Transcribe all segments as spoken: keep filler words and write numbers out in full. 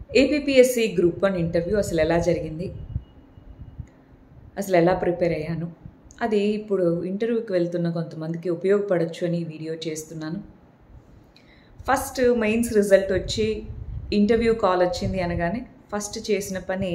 APPSC group one interview అసలు ఎలా జరిగింది, అసలు ఎలా ప్రిపేర్ అయ్యాను, అది ఇప్పుడు ఇంటర్వ్యూకి వెళ్తున్న కొంతమందికి ఉపయోగపడవచ్చు అని ఈ వీడియో చేస్తున్నాను. ఫస్ట్ మెయిన్స్ రిజల్ట్ వచ్చి ఇంటర్వ్యూ కాల్ వచ్చింది అనగానే ఫస్ట్ చేసిన పని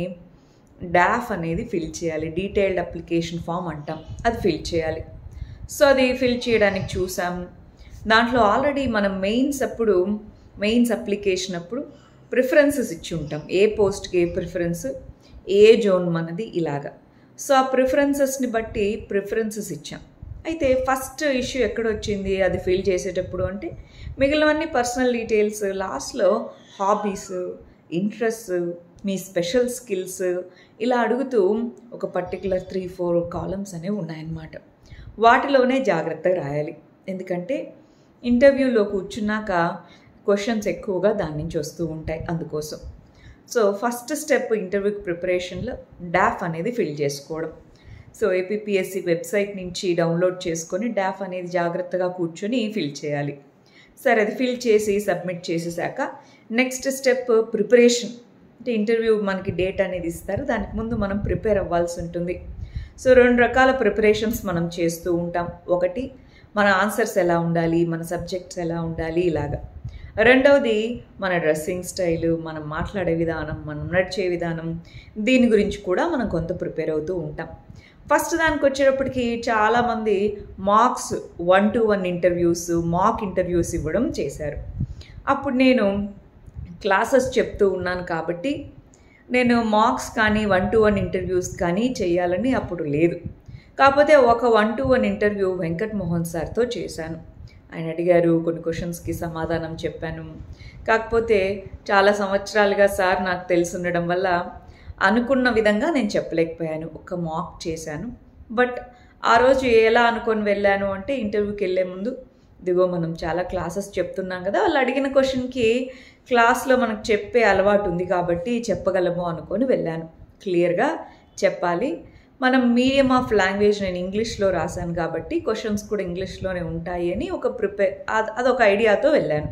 డాఫ్ అనేది ఫిల్ చేయాలి. డీటెయిల్డ్ అప్లికేషన్ ఫామ్ అంటాం, అది ఫిల్ చేయాలి. సో అది ఫిల్ చేయడానికి చూసాం. దాంట్లో ఆల్రెడీ మనం మెయిన్స్ అప్పుడు మెయిన్స్ అప్లికేషన్ అప్పుడు ప్రిఫరెన్సెస్ ఇచ్చి ఉంటాం, ఏ పోస్ట్కి ఏ ప్రిఫరెన్స్, ఏ జోన్ మనది ఇలాగా. సో ఆ ప్రిఫరెన్సెస్ని బట్టి ప్రిఫరెన్సెస్ ఇచ్చాం. అయితే ఫస్ట్ ఇష్యూ ఎక్కడొచ్చింది అది ఫిల్ చేసేటప్పుడు అంటే మిగిలినవన్నీ పర్సనల్ డీటెయిల్స్, లాస్ట్లో హాబీస్, ఇంట్రెస్ట్, మీ స్పెషల్ స్కిల్స్ ఇలా అడుగుతూ ఒక పర్టికులర్ త్రీ ఫోర్ కాలమ్స్ అనేవి ఉన్నాయన్నమాట. వాటిలోనే జాగ్రత్తగా రాయాలి, ఎందుకంటే ఇంటర్వ్యూలో కూర్చున్నాక క్వశ్చన్స్ ఎక్కువగా దాని నుంచి వస్తూ ఉంటాయి, అందుకోసం. సో ఫస్ట్ స్టెప్ ఇంటర్వ్యూకి ప్రిపరేషన్లో డాఫ్ అనేది ఫిల్ చేసుకోవడం. సో ఏపీపీఎస్సీ వెబ్సైట్ నుంచి డౌన్లోడ్ చేసుకొని డాఫ్ అనేది జాగ్రత్తగా కూర్చొని ఫిల్ చేయాలి. సరే, అది ఫిల్ చేసి సబ్మిట్ చేసేసాక నెక్స్ట్ స్టెప్ ప్రిపరేషన్. అంటే ఇంటర్వ్యూ మనకి డేట్ అనేది ఇస్తారు, దానికి ముందు మనం ప్రిపేర్ అవ్వాల్సి ఉంటుంది. సో రెండు రకాల ప్రిపరేషన్స్ మనం చేస్తూ ఉంటాం. ఒకటి మన ఆన్సర్స్ ఎలా ఉండాలి, మన సబ్జెక్ట్స్ ఎలా ఉండాలి ఇలాగా. రెండవది మన డ్రెస్సింగ్ స్టైలు, మనం మాట్లాడే విధానం, మనం నడిచే విధానం, దీని గురించి కూడా మనం కొంత ప్రిపేర్ అవుతూ ఉంటాం. ఫస్ట్ దానికి వచ్చేటప్పటికి చాలామంది marks one to one interviews, mock interviews ఇవ్వడం చేశారు. అప్పుడు నేను క్లాసెస్ చెప్తూ ఉన్నాను కాబట్టి నేను మార్క్స్ కానీ వన్ టు వన్ ఇంటర్వ్యూస్ కానీ చేయాలని అప్పుడు లేదు. కాకపోతే ఒక one to one interview Venkat Mohan సార్తో చేశాను. ఆయన అడిగారు, కొన్ని క్వశ్చన్స్కి సమాధానం చెప్పాను. కాకపోతే చాలా సంవత్సరాలుగా సార్ నాకు తెలిసి ఉండడం వల్ల అనుకున్న విధంగా నేను చెప్పలేకపోయాను. ఒక మాక్ చేశాను. బట్ ఆ రోజు ఎలా అనుకొని వెళ్ళాను అంటే ఇంటర్వ్యూకి వెళ్ళే ముందు ఇదిగో మనం చాలా క్లాసెస్ చెప్తున్నాం కదా, వాళ్ళు అడిగిన క్వశ్చన్కి క్లాస్లో మనకు చెప్పే అలవాటు ఉంది కాబట్టి చెప్పగలము అనుకొని వెళ్ళాను. క్లియర్గా చెప్పాలి. మనం మీడియం ఆఫ్ లాంగ్వేజ్, నేను ఇంగ్లీష్లో రాశాను కాబట్టి క్వశ్చన్స్ కూడా ఇంగ్లీష్లోనే ఉంటాయి అని ఒక ప్రిపేర్ అదొక ఐడియాతో వెళ్ళాను.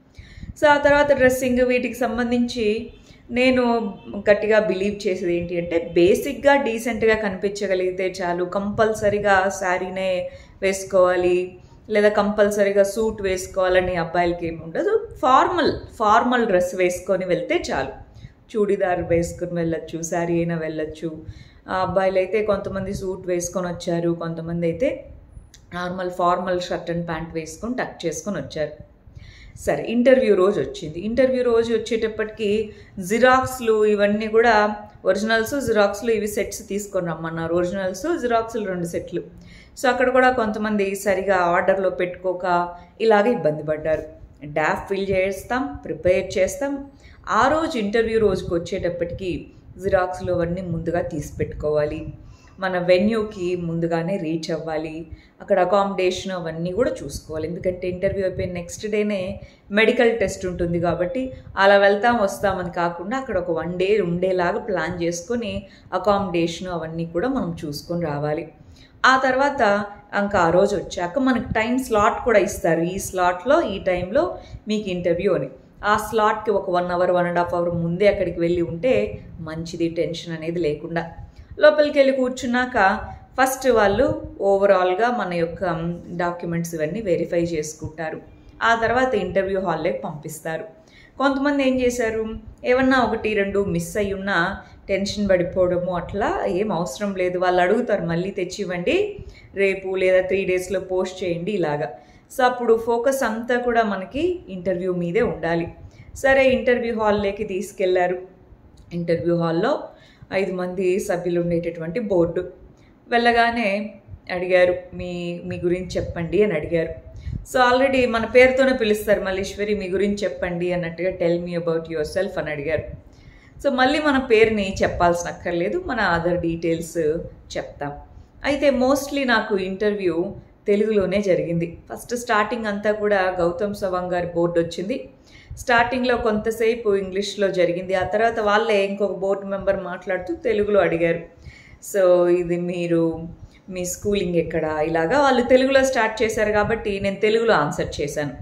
సో ఆ తర్వాత డ్రెస్సింగ్, వీటికి సంబంధించి నేను గట్టిగా బిలీవ్ చేసేది ఏంటి అంటే బేసిక్గా డీసెంట్గా కనిపించగలిగితే చాలు. కంపల్సరీగా శారీనే వేసుకోవాలి లేదా కంపల్సరీగా సూట్ వేసుకోవాలని అబ్బాయిలకి ఏమి ఉండదు. ఫార్మల్ ఫార్మల్ డ్రెస్ వేసుకొని వెళ్తే చాలు. చూడీదార్ వేసుకొని వెళ్ళొచ్చు, శారీ అయినా వెళ్ళొచ్చు. అబ్బాయిలు అయితే కొంతమంది సూట్ వేసుకొని వచ్చారు, కొంతమంది అయితే normal formal shirt and pant వేసుకొని టక్ చేసుకొని వచ్చారు. సరే, ఇంటర్వ్యూ రోజు వచ్చింది. ఇంటర్వ్యూ రోజు వచ్చేటప్పటికి జిరాక్స్లు ఇవన్నీ కూడా ఒరిజినల్స్, జిరాక్స్లు ఇవి సెట్స్ తీసుకొని రమ్మన్నారు. ఒరిజినల్స్, జిరాక్స్లు రెండు సెట్లు. సో అక్కడ కూడా కొంతమంది సరిగా ఆర్డర్లో పెట్టుకోక ఇలాగే ఇబ్బంది పడ్డారు. డాఫ్ ఫిల్ చేస్తాం, ప్రిపేర్ చేస్తాం. ఆ రోజు ఇంటర్వ్యూ రోజుకి వచ్చేటప్పటికి జిరాక్స్లు అవన్నీ ముందుగా తీసి పెట్టుకోవాలి. మన వెన్యూకి ముందుగానే రీచ్ అవ్వాలి. అక్కడ అకామిడేషన్ అవన్నీ కూడా చూసుకోవాలి, ఎందుకంటే ఇంటర్వ్యూ అయిపోయిన నెక్స్ట్ డేనే మెడికల్ టెస్ట్ ఉంటుంది కాబట్టి అలా వెళ్తాం వస్తామని కాకుండా అక్కడ ఒక వన్ డే ఉండేలాగా ప్లాన్ చేసుకొని అకామిడేషన్ అవన్నీ కూడా మనం చూసుకొని రావాలి. ఆ తర్వాత ఇంకా ఆ రోజు వచ్చాక మనకు టైం స్లాట్ కూడా ఇస్తారు. ఈ స్లాట్లో ఈ టైంలో మీకు ఇంటర్వ్యూ అని. ఆ స్లాట్కి ఒక one hour one and half hour ముందే అక్కడికి వెళ్ళి ఉంటే మంచిది, టెన్షన్ అనేది లేకుండా. లోపలికి వెళ్ళి కూర్చున్నాక ఫస్ట్ వాళ్ళు ఓవరాల్గా మన యొక్క డాక్యుమెంట్స్ ఇవన్నీ వెరిఫై చేసుకుంటారు. ఆ తర్వాత ఇంటర్వ్యూ హాల్లోకి పంపిస్తారు. కొంతమంది ఏం చేశారు, ఏమన్నా ఒకటి రెండు మిస్ అయ్యి ఉన్నా టెన్షన్ పడిపోవడము, అట్లా ఏం అవసరం లేదు. వాళ్ళు అడుగుతారు మళ్ళీ తెచ్చి ఇవ్వండి, రేపు లేదా త్రీ డేస్లో పోస్ట్ చేయండి ఇలాగా. సో అప్పుడు ఫోకస్ అంతా కూడా మనకి ఇంటర్వ్యూ మీదే ఉండాలి. సరే, ఇంటర్వ్యూ హాల్లోకి తీసుకెళ్లారు. ఇంటర్వ్యూ హాల్లో ఐదు మంది సభ్యులు ఉండేటటువంటి బోర్డు. వెళ్ళగానే అడిగారు, మీ మీ గురించి చెప్పండి అని అడిగారు. సో ఆల్రెడీ మన పేరుతోనే పిలుస్తారు, మల్లీశ్వరి మీ గురించి చెప్పండి అన్నట్టుగా, tell me about yourself అని అడిగారు. సో మళ్ళీ మన పేరుని చెప్పాల్సిన అక్కర్లేదు, మన అదర్ డీటెయిల్స్ చెప్తాం. అయితే మోస్ట్లీ నాకు ఇంటర్వ్యూ తెలుగులోనే జరిగింది. ఫస్ట్ స్టార్టింగ్ అంతా కూడా గౌతమ్ సవాంగ్ గారి బోర్డు వచ్చింది. స్టార్టింగ్లో కొంతసేపు ఇంగ్లీష్లో జరిగింది. ఆ తర్వాత వాళ్ళే ఇంకొక బోర్డు మెంబర్ మాట్లాడుతూ తెలుగులో అడిగారు. సో ఇది మీరు మీ స్కూలింగ్ ఎక్కడ, ఇలాగా వాళ్ళు తెలుగులో స్టార్ట్ చేశారు కాబట్టి నేను తెలుగులో ఆన్సర్ చేశాను.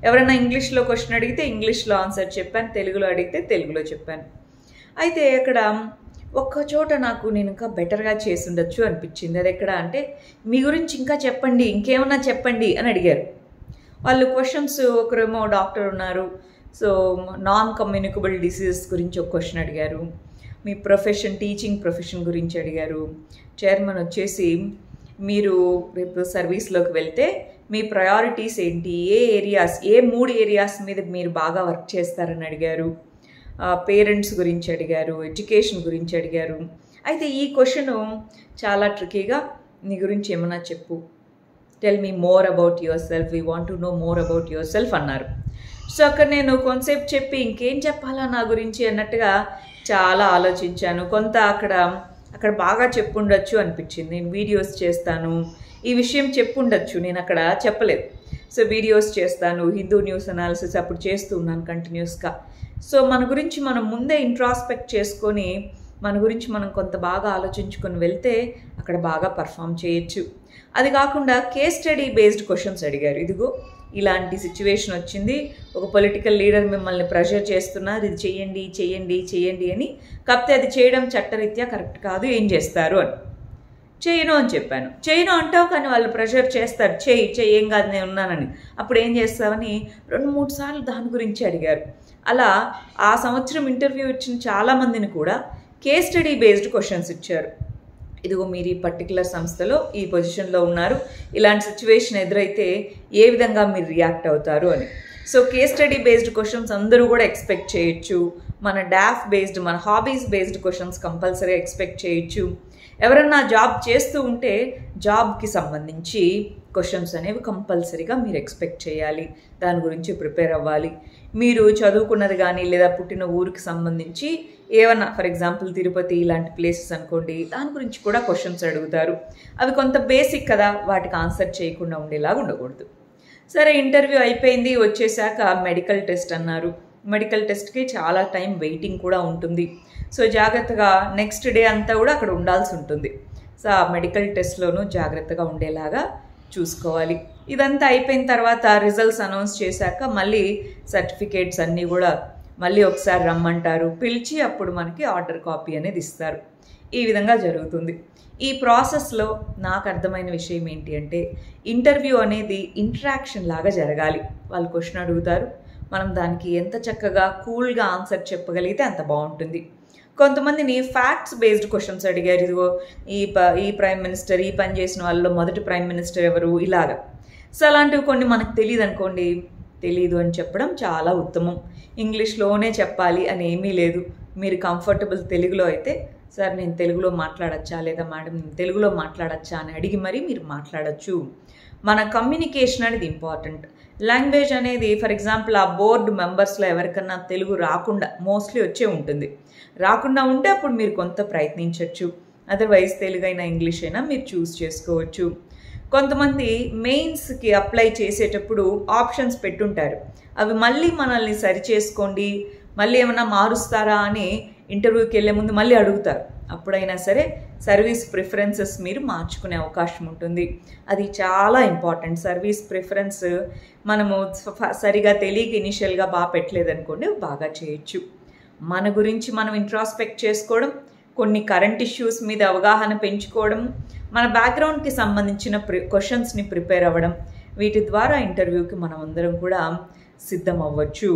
ఎవరైనా ఇంగ్లీష్లో క్వశ్చన్ అడిగితే ఇంగ్లీష్లో ఆన్సర్ చెప్పాను, తెలుగులో అడిగితే తెలుగులో చెప్పాను. అయితే అక్కడ ఒక్క చోట నాకు నేను ఇంకా బెటర్గా చేసి ఉండొచ్చు అనిపించింది. అది ఎక్కడ అంటే, మీ గురించి ఇంకా చెప్పండి, ఇంకేమన్నా చెప్పండి అని అడిగారు వాళ్ళు. క్వశ్చన్స్ ఒకరేమో డాక్టర్ ఉన్నారు, సో నాన్ కమ్యూనికబుల్ డిసీజెస్ గురించి ఒక క్వశ్చన్ అడిగారు. మీ ప్రొఫెషన్, టీచింగ్ ప్రొఫెషన్ గురించి అడిగారు. చైర్మన్ వచ్చేసి మీరు రేపు సర్వీస్లోకి వెళ్తే మీ ప్రయారిటీస్ ఏంటి, ఏ ఏరియాస్, ఏ మూడు ఏరియాస్ మీద మీరు బాగా వర్క్ చేస్తారని అడిగారు. పేరెంట్స్ గురించి అడిగారు, ఎడ్యుకేషన్ గురించి అడిగారు. అయితే ఈ క్వశ్చన్ చాలా ట్రికీగా, నీ గురించి ఏమన్నా చెప్పు, tell me more about yourself, we want to know more about yourself అన్నారు. సో అక్కడ నేను కొంతసేపు చెప్పి ఇంకేం చెప్పాలా నా గురించి అన్నట్టుగా చాలా ఆలోచించాను. కొంత అక్కడ అక్కడ బాగా చెప్పుండొచ్చు అనిపించింది. నేను వీడియోస్ చేస్తాను, ఈ విషయం చెప్పుండొచ్చు, నేను అక్కడ చెప్పలేదు. సో వీడియోస్ చేస్తాను, హిందూ న్యూస్ అనాలిసిస్ అప్పుడు చేస్తూ ఉన్నాను కంటిన్యూస్గా. సో మన గురించి మనం ముందే ఇంట్రాస్పెక్ట్ చేసుకొని మన గురించి మనం కొంత బాగా ఆలోచించుకొని వెళ్తే అక్కడ బాగా పర్ఫామ్ చేయొచ్చు. అది కాకుండా కేస్ స్టడీ బేస్డ్ క్వశ్చన్స్ అడిగారు. ఇదిగో ఇలాంటి సిచ్యువేషన్ వచ్చింది, ఒక పొలిటికల్ లీడర్ మిమ్మల్ని ప్రెషర్ చేస్తున్నారు, ఇది చెయ్యండి చెయ్యండి చెయ్యండి అని. కాకపోతే అది చేయడం చట్టరీత్యా కరెక్ట్ కాదు, ఏం చేస్తారు అని. చేయను అని చెప్పాను. చేయను అంటావు కానీ వాళ్ళు ప్రెషర్ చేస్తారు, చేయి చేయి ఏం కాదు నేను ఉన్నానని. అప్పుడు ఏం చేస్తావని రెండు మూడు సార్లు దాని గురించి అడిగారు. అలా ఆ సంవత్సరం ఇంటర్వ్యూ ఇచ్చిన చాలామందిని కూడా కేస్ స్టడీ బేస్డ్ క్వశ్చన్స్ ఇచ్చారు. ఇదిగో మీరు ఈ పర్టికులర్ సంస్థలో ఈ పొజిషన్లో ఉన్నారు, ఇలాంటి సిచ్యువేషన్ ఎదురైతే ఏ విధంగా మీరు రియాక్ట్ అవుతారు అని. So case study based questions అందరూ కూడా ఎక్స్పెక్ట్ చేయొచ్చు. మన డాఫ్ బేస్డ్, మన hobbies based questions compulsory expect చేయొచ్చు. ఎవరన్నా జాబ్ చేస్తూ ఉంటే జాబ్కి సంబంధించి క్వశ్చన్స్ అనేవి కంపల్సరీగా మీరు ఎక్స్పెక్ట్ చేయాలి, దాని గురించి ప్రిపేర్ అవ్వాలి. మీరు చదువుకున్నది కానీ లేదా పుట్టిన ఊరికి సంబంధించి ఏమన్నా, ఫర్ ఎగ్జాంపుల్ తిరుపతి ఇలాంటి ప్లేసెస్ అనుకోండి, దాని గురించి కూడా క్వశ్చన్స్ అడుగుతారు. అవి కొంత బేసిక్ కదా, వాటికి ఆన్సర్ చేయకుండా ఉండేలాగా ఉండకూడదు. సరే ఇంటర్వ్యూ అయిపోయింది, వచ్చేసాక మెడికల్ టెస్ట్ అన్నారు. మెడికల్ టెస్ట్కి చాలా టైం వెయిటింగ్ కూడా ఉంటుంది. సో జాగ్రత్తగా నెక్స్ట్ డే అంతా కూడా అక్కడ ఉండాల్సి ఉంటుంది. సో ఆ మెడికల్ టెస్ట్లోనూ జాగ్రత్తగా ఉండేలాగా చూసుకోవాలి. ఇదంతా అయిపోయిన తర్వాత రిజల్ట్స్ అనౌన్స్ చేశాక మళ్ళీ సర్టిఫికేట్స్ అన్నీ కూడా మళ్ళీ ఒకసారి రమ్మంటారు, పిలిచి అప్పుడు మనకి ఆర్డర్ కాపీ అనేది ఇస్తారు. ఈ విధంగా జరుగుతుంది. ఈ ప్రాసెస్లో నాకు అర్థమైన విషయం ఏంటి అంటే, ఇంటర్వ్యూ అనేది ఇంటరాక్షన్ లాగా జరగాలి. వాళ్ళు క్వశ్చన్ అడుగుతారు, మనం దానికి ఎంత చక్కగా కూల్గా ఆన్సర్ చెప్పగలిగితే అంత బాగుంటుంది. కొంతమందిని ఫ్యాక్ట్స్ బేస్డ్ క్వశ్చన్స్ అడిగారు. ఇదిగో ఈ ప ఈ ప్రైమ్ మినిస్టర్, ఈ పని చేసిన వాళ్ళలో మొదటి ప్రైమ్ మినిస్టర్ ఎవరు, ఇలాగా. సో అలాంటివి కొన్ని మనకు తెలియదు అనుకోండి, తెలీదు అని చెప్పడం చాలా ఉత్తమం. ఇంగ్లీష్లోనే చెప్పాలి అని ఏమీ లేదు. మీరు కంఫర్టబుల్ తెలుగులో అయితే, సార్ నేను తెలుగులో మాట్లాడచ్చా, లేదా మేడం నేను తెలుగులో మాట్లాడచ్చా అని అడిగి మరీ మీరు మాట్లాడచ్చు. మన కమ్యూనికేషన్ అనేది ఇంపార్టెంట్. లాంగ్వేజ్ అనేది ఫర్ ఎగ్జాంపుల్ ఆ బోర్డు మెంబర్స్లో ఎవరికన్నా తెలుగు రాకుండా మోస్ట్లీ వచ్చే ఉంటుంది. రాకుండా ఉంటే అప్పుడు మీరు కొంత ప్రయత్నించవచ్చు. అదర్వైజ్ తెలుగు అయినా ఇంగ్లీష్ అయినా మీరు చూస్ చేసుకోవచ్చు. కొంతమంది మెయిన్స్కి అప్లై చేసేటప్పుడు ఆప్షన్స్ పెట్టుంటారు, అవి మళ్ళీ మనల్ని సరి చేసుకోండి, మళ్ళీ ఏమైనా మారుస్తారా అని ఇంటర్వ్యూకి వెళ్ళే ముందు మళ్ళీ అడుగుతారు. అప్పుడైనా సరే సర్వీస్ ప్రిఫరెన్సెస్ మీరు మార్చుకునే అవకాశం ఉంటుంది. అది చాలా ఇంపార్టెంట్. సర్వీస్ ప్రిఫరెన్స్ మనము సరిగా తెలియక ఇనిషియల్గా బాగా పెట్టలేదనుకోండి, బాగా చేయొచ్చు. మన గురించి మనం ఇంట్రాస్పెక్ట్ చేసుకోవడం, కొన్ని కరెంట్ ఇష్యూస్ మీద అవగాహన పెంచుకోవడం, మన బ్యాక్గ్రౌండ్కి సంబంధించిన ప్రి క్వశ్చన్స్ని ప్రిపేర్ అవ్వడం, వీటి ద్వారా ఇంటర్వ్యూకి మనం అందరం కూడా సిద్ధం అవ్వచ్చు.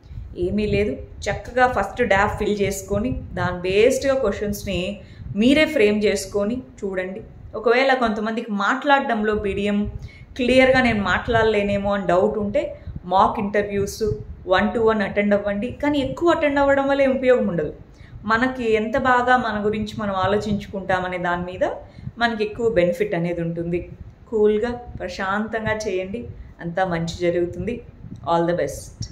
ఏమీ లేదు, చక్కగా ఫస్ట్ డాఫ్ ఫిల్ చేసుకొని దాని బేస్డ్గా క్వశ్చన్స్ని మీరే ఫ్రేమ్ చేసుకొని చూడండి. ఒకవేళ కొంతమందికి మాట్లాడడంలో బిడియం, క్లియర్గా నేను మాట్లాడలేనేమో అని డౌట్ ఉంటే mock interviews one to one attend అవ్వండి. కానీ ఎక్కువ అటెండ్ అవ్వడం వల్ల ఏం ఉపయోగం ఉండదు. మనకి ఎంత బాగా మన గురించి మనం ఆలోచించుకుంటామనే దాని మీద మనకి ఎక్కువ బెనిఫిట్ అనేది ఉంటుంది. కూల్గా ప్రశాంతంగా చేయండి, అంతా మంచి జరుగుతుంది. All the best.